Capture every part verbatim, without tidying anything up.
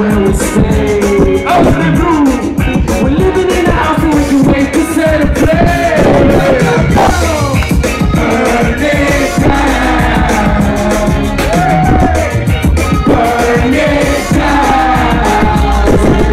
where we stay. Out of the room, we're living in a house and we can wait to set a play. Burn it down. Burn it down.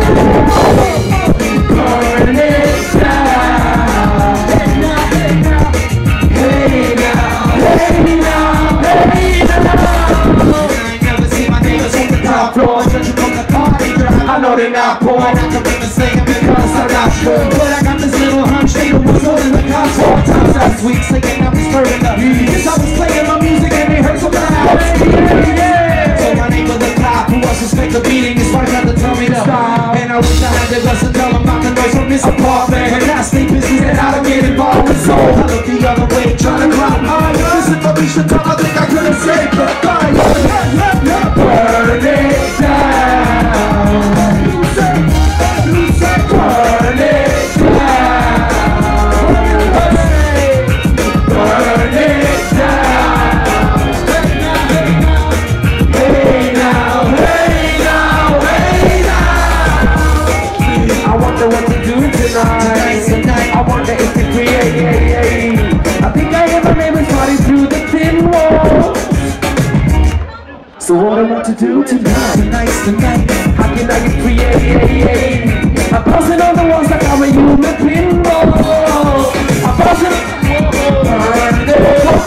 Burn it down. Hey now, hey now. Hey now, hey now, hey now. I ain't never seen my neighbors on the top floor. Judging from the party, girl, I know they not poor. I can be mistaken because I'm not sure. But I got this little hunch, they don't was holding the cops four times last week, singing I was stirring up. Yes, I was playing my music and they heard so loud. Yeah, yeah. So my neighbor the cop, who was suspect of beating his wife, had to tell me to stop. And I wish I had the guts to tell him about the noise from this apartment. And that's the business that I don't get involved with. So I look the other way, trying to climb higher. This information talk, I think I could have saved the fire. Burn it down. Burn it down. Burn it down. Hey now, hey now, hey now. I wonder what to do tonight. I wonder if we create. I think I hear my neighbors party through the thin wall. So what I want to do tonight, tonight's the night. How can I get create? I'm bouncing on the walls like I'm a human pinball. I'm bouncing on the walls.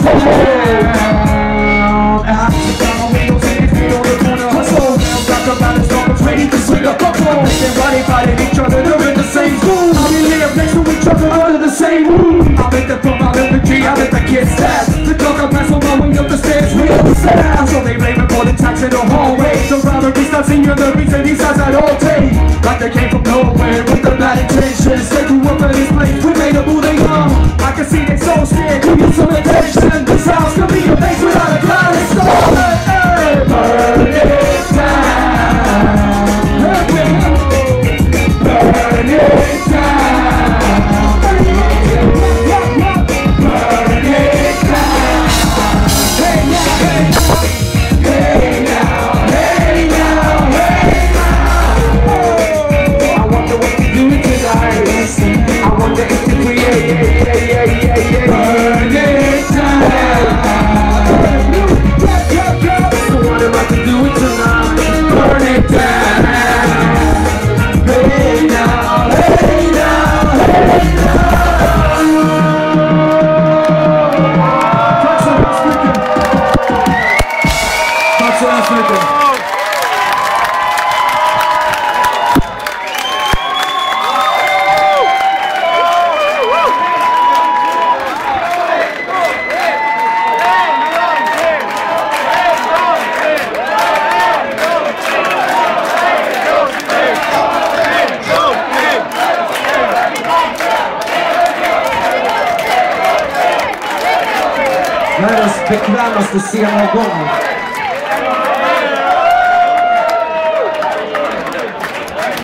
I sit down on windows and feet on the corner. Hustle, got the balance on ready to swing a couple. Everybody fighting each other, they're in the same school. I mean, live next to each other under the same roof. I make them from out of the tree, I let the kids dance. The clock I pass on my way up the stairs, we up the stairs. So they blame it for the tax in the hallway. The robbery starts in the reason these sides I don't take. Like they came from nowhere with the bad intentions. They grew up in this place, we made them who they are. I can see they so scared, give you some attention. This house could be a place without a cloud. It's so hey, burn it down. Burn it down. Burn it down. Hey now, hey now. Hey now, hey now, hey now. I wonder what to do tonight. I wonder if you create. Burn it down. So what am I to do tonight? Burn it down. Hey now, hey now, hey now. Tack så hemskt mycket. Världens bekvämaste scen någon gång.